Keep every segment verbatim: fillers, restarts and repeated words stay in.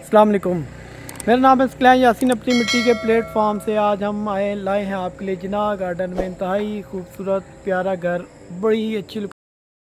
अस्सलाम वालेकुम। मेरा नाम है स्कलैन यासीन। अपनी मिट्टी के प्लेटफॉर्म से आज हम आए लाए हैं आपके लिए जिन्ना गार्डन में इंतहाई खूबसूरत प्यारा घर, बड़ी अच्छी लुक।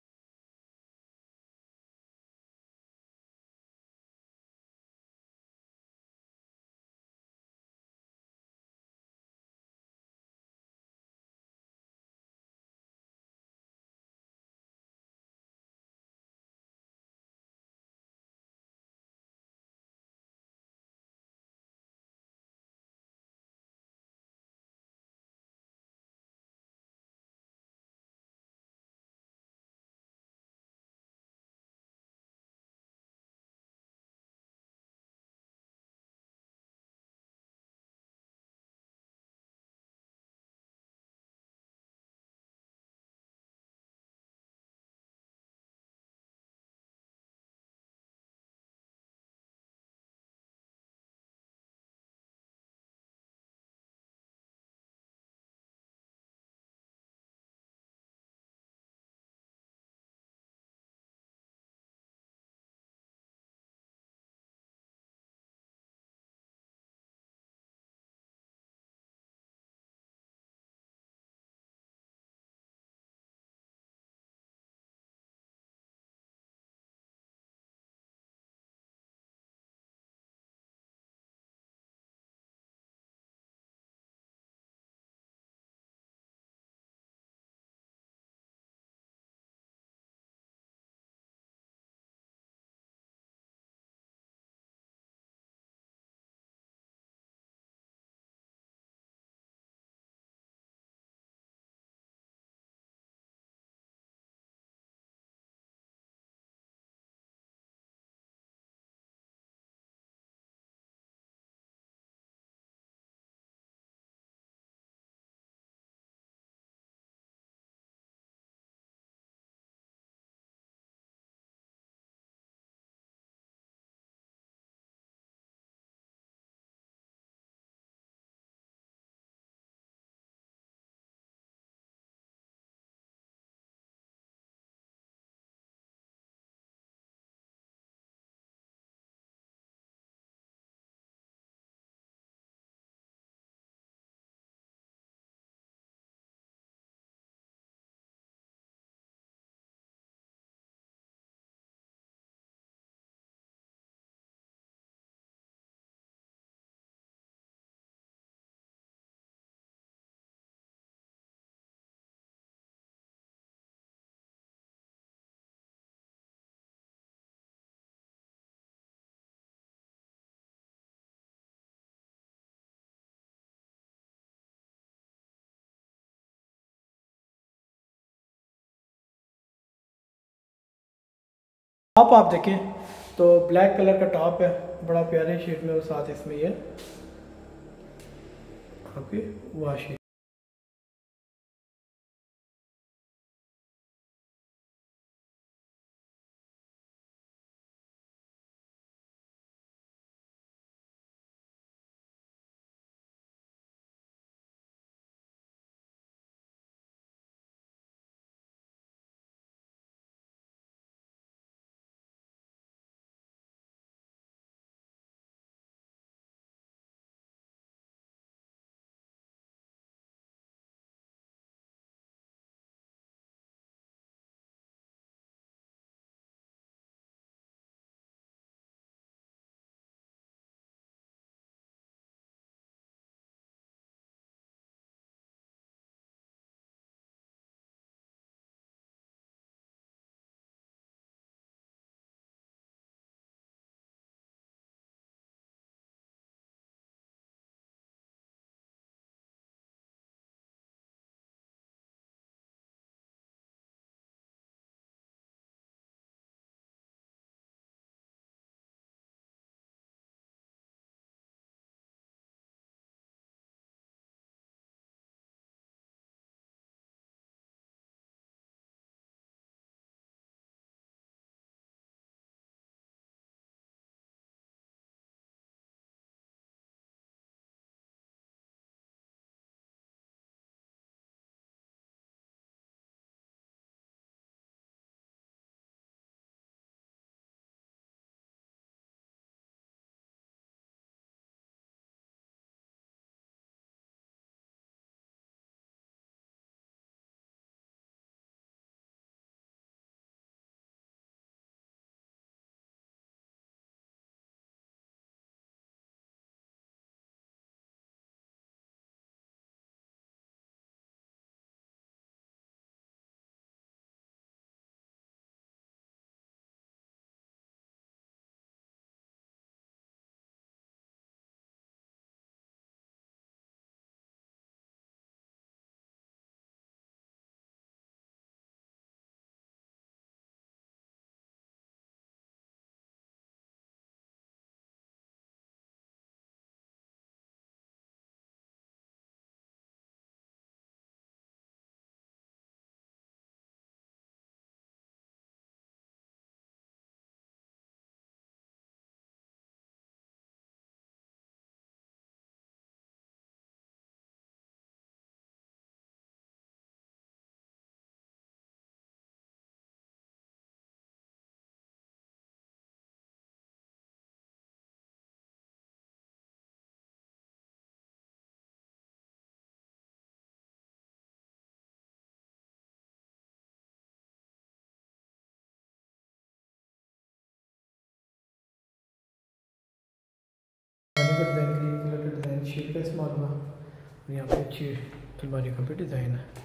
टॉप आप देखें तो ब्लैक कलर का टॉप है, बड़ा प्यारे शेड में, और साथ इसमें ये आपकी वाशी इस्तेमाल हुआ। यहाँ पे अच्छी अलमारी का भी डिज़ाइन है।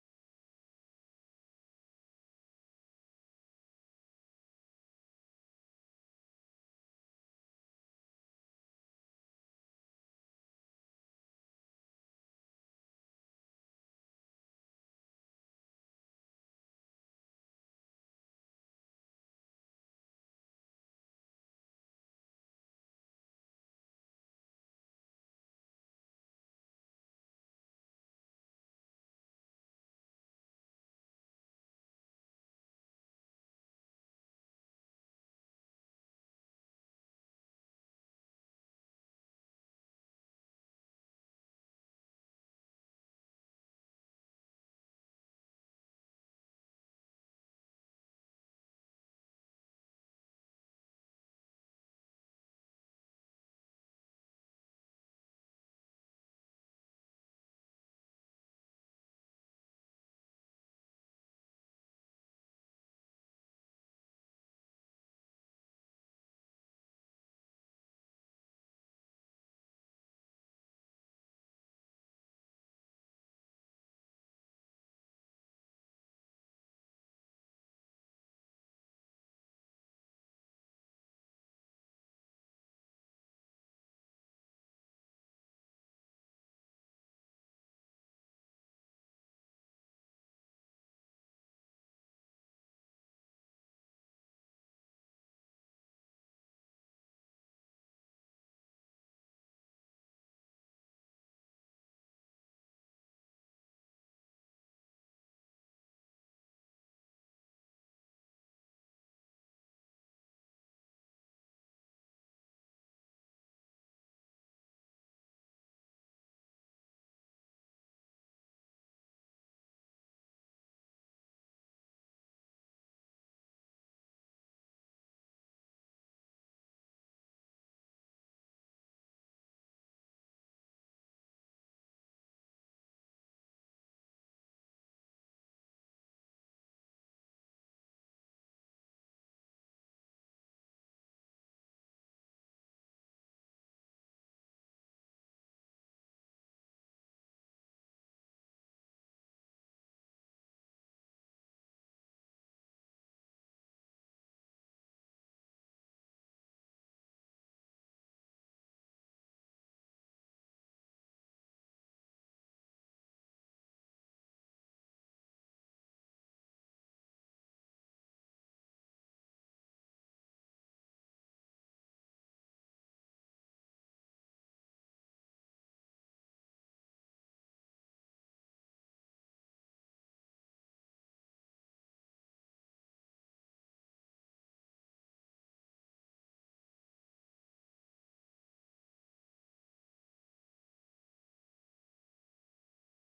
और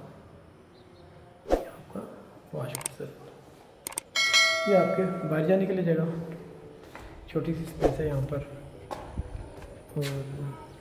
साथ ये आपका वॉश बेसिन, ये आपके बाहर जाने के लिए जगह, छोटी सी स्पेस है यहाँ पर। और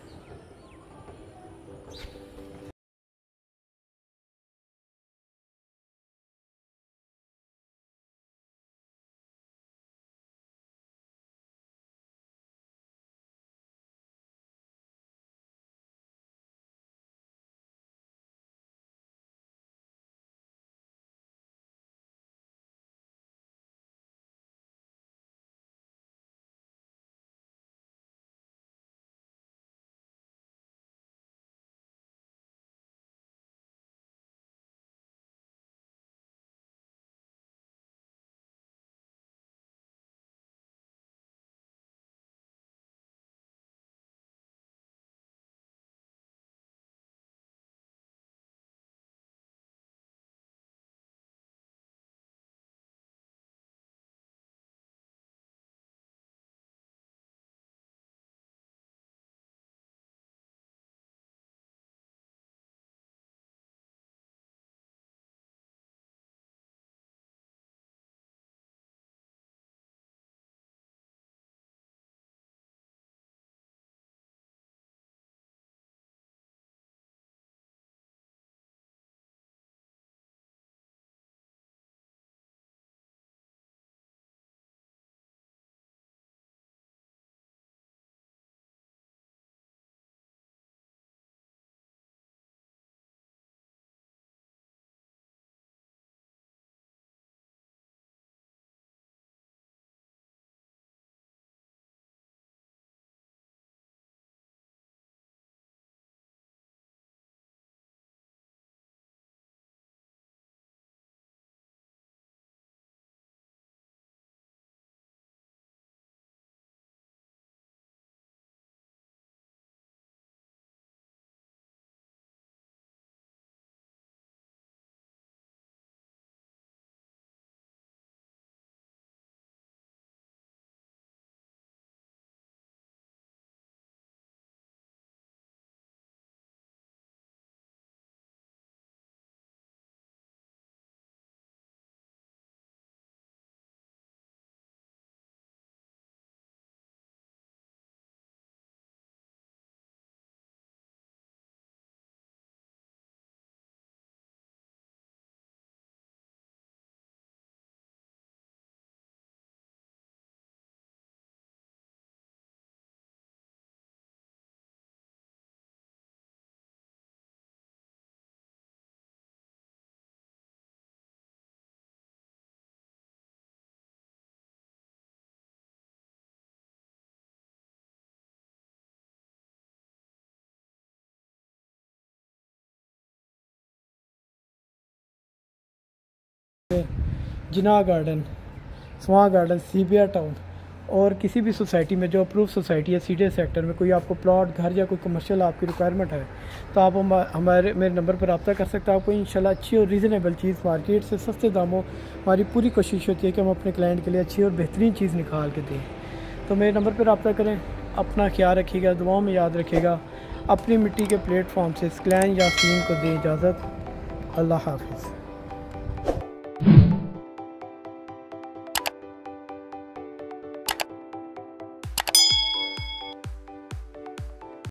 जिना गार्डन, स्वां गार्डन, सीबिया टाउन और किसी भी सोसाइटी में जो अप्रूव सोसाइटी है सी डी एस सेक्टर में कोई आपको प्लॉट, घर या कोई कमर्शियल आपकी रिक्वायरमेंट है तो आप हम हमारे मेरे नंबर पर रब्ता कर सकते हैं। आपको इंशाल्लाह अच्छी और रीज़नेबल चीज़ मार्केट से सस्ते दामों, हमारी पूरी कोशिश होती है कि हम अपने क्लाइंट के लिए अच्छी और बेहतरीन चीज़ निकाल के दें। तो मेरे नंबर पर रब्ता करें। अपना ख्याल रखिएगा, दुआओं में याद रखिएगा। अपनी मिट्टी के प्लेटफॉर्म से स्क्लैन यासीन को दें इजाज़त। अल्लाह हाफ़िज़।